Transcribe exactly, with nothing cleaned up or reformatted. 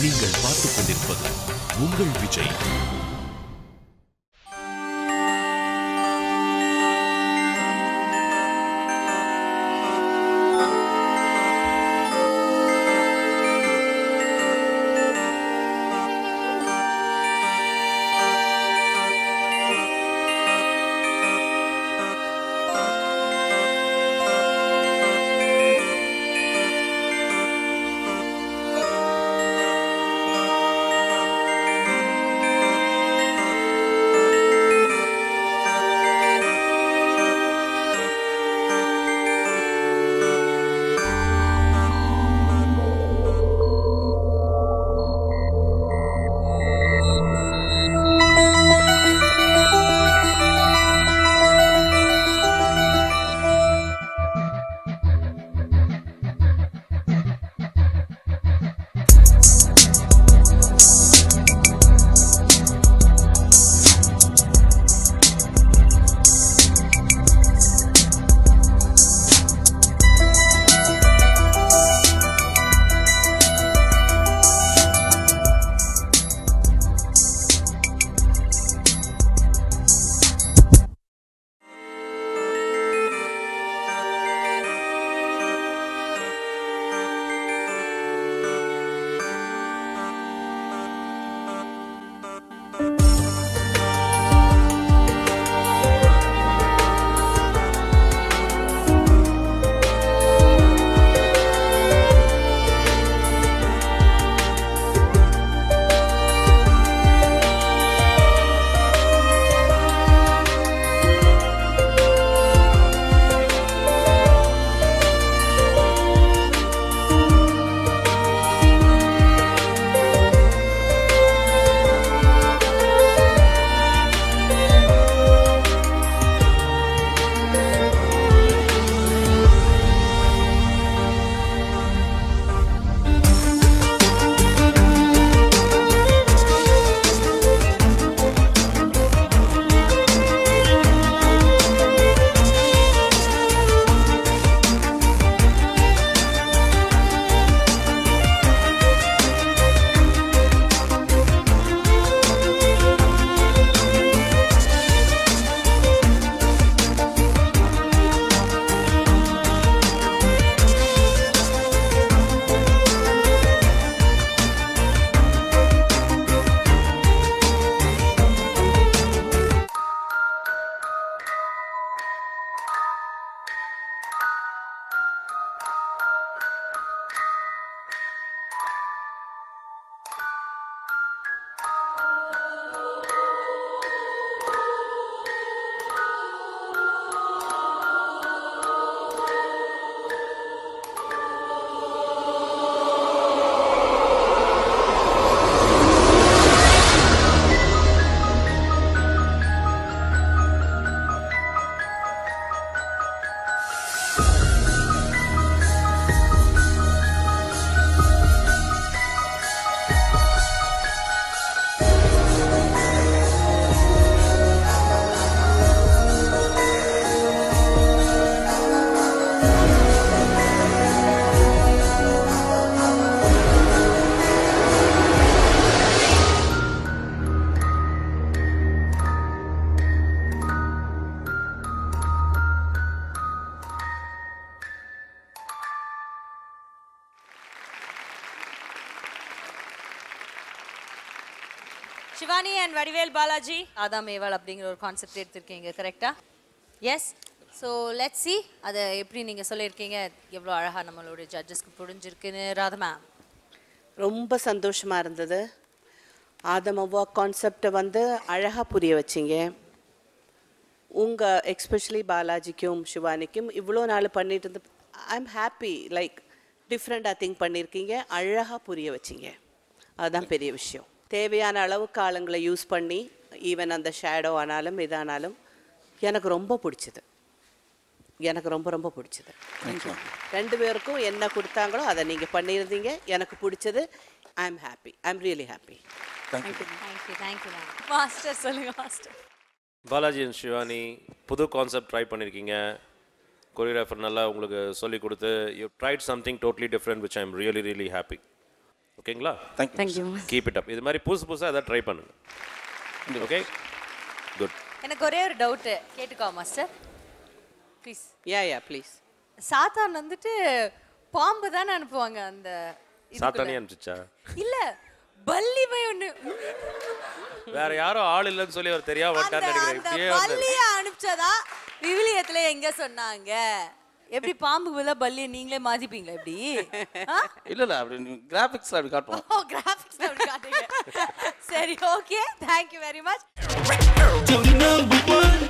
நீங்கள் பார்த்துக் கொண்டிருப்பது உங்கள் Vijay. Shivani and Vadivel Balaji, Adam Eval அப்படிங்கிற ஒரு கான்செப்ட் எடுத்துருக்கீங்க கரெக்டா? எஸ். ஸோ லெட்ஸ் சி அதை எப்படி நீங்கள் சொல்லியிருக்கீங்க, எவ்வளோ அழகாக நம்மளோட ஜட்ஜஸ்க்கு புரிஞ்சிருக்குன்னு. ராதா மேம், ரொம்ப சந்தோஷமாக இருந்தது. ஆதம் அவ்வா கான்செப்டை வந்து அழகாக புரிய வச்சிங்க. உங்கள் எக்ஸ்பெஷலி பாலாஜிக்கும் சிவானிக்கும் இவ்வளோ நாள் பண்ணிட்டு இருந்து ஐ எம் ஹாப்பி. லைக் டிஃப்ரெண்டாக திங்க் பண்ணியிருக்கீங்க, அழகாக புரிய வச்சிங்க. அதுதான் பெரிய விஷயம். தேவையான அளவுக்கு ஆளுங்களை யூஸ் பண்ணி ஈவன் அந்த ஷேடோ ஆனாலும் இதானாலும் எனக்கு ரொம்ப பிடிச்சது. எனக்கு ரொம்ப ரொம்ப பிடிச்சது. ரெண்டு பேருக்கும் என்ன கொடுத்தாங்களோ அதை நீங்கள் பண்ணியிருந்தீங்க, எனக்கு பிடிச்சது. I am happy. I am really happy. Thank you thank you thank you master. சொல்லுங்கள் மாஸ்டர். பாலாஜி அண்ட் ஷிவானி புது கான்செப்ட் ட்ரை பண்ணியிருக்கீங்க. கொரியோகிராஃபர் நல்லா உங்களுக்கு சொல்லிக் கொடுத்து you tried something totally different which I am really really happy. ஓகேங்களா? Thank you thank you keep it up. இது மாதிரி புதுசு புதுசாக எதாவது ட்ரை பண்ணுங்க. Okay, good. எனக்கு ஒரே ஒரு டவுட்டு கேட்டுக்கோ master please. Yeah yeah please. சாத்தான் வந்துட்டு பாம்பு தானே அனுப்புவாங்க அந்த சாத்தானே அனுப்பிச்சா? இல்ல பல்லி போய் ஒண்ணு வேற யாரும் ஆள் இல்லைன்னு சொல்லி அவர் தெரியாம வந்துட்டான்னு நினைக்கிறேன். இப்படியே வந்து பல்லிய அனுப்பிச்சதா விவிலியத்துல எங்க சொன்னாங்க? எப்படி பாம்பு பதிலா பல்லிய நீங்களே மாத்திப்பீங்களா இப்படி? இல்ல இல்ல அப்படி கிராபிக்ஸ்ல அப்படி காட்டுவோம். ஓ கிராபிக்ஸ்ல அப்படி காட்டுங்க. சரி okay, thank you very much.